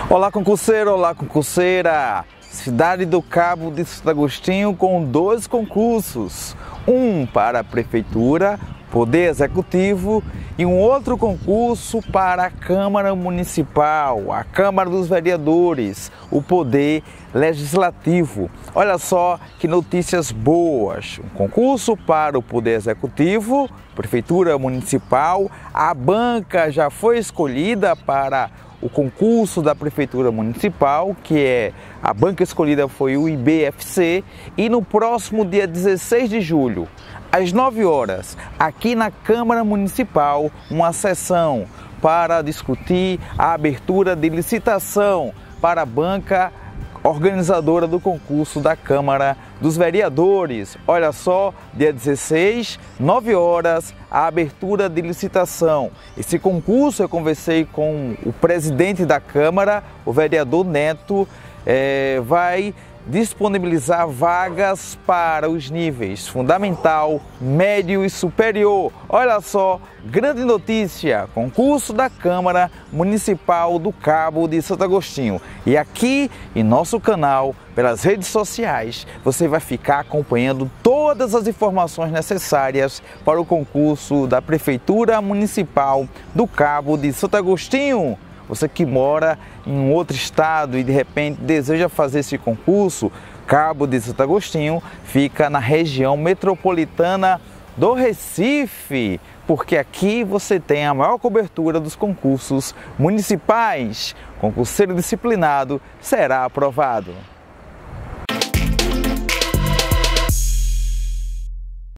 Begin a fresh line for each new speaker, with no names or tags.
Olá, concurseiro, olá, concurseira! Cidade do Cabo de Santo Agostinho com 2 concursos. Um para a Prefeitura, Poder Executivo, e um outro concurso para a Câmara Municipal, a Câmara dos Vereadores, o Poder Legislativo. Olha só que notícias boas! Um concurso para o Poder Executivo, Prefeitura Municipal, a banca já foi escolhida para o concurso da Prefeitura Municipal, a banca escolhida foi o IBFC, e no próximo dia 16 de julho, às 9 horas, aqui na Câmara Municipal, uma sessão para discutir a abertura de licitação para a banca organizadora do concurso da Câmara dos Vereadores. Olha só, dia 16, 9 horas, a abertura de licitação. Esse concurso eu conversei com o presidente da Câmara, o vereador Neto, vai disponibilizar vagas para os níveis fundamental, médio e superior. Olha só, grande notícia, concurso da Câmara Municipal do Cabo de Santo Agostinho. E aqui em nosso canal, pelas redes sociais, você vai ficar acompanhando todas as informações necessárias para o concurso da Prefeitura Municipal do Cabo de Santo Agostinho. Você que mora em um outro estado e de repente deseja fazer esse concurso, Cabo de Santo Agostinho fica na região metropolitana do Recife, porque aqui você tem a maior cobertura dos concursos municipais. Concurseiro disciplinado será aprovado.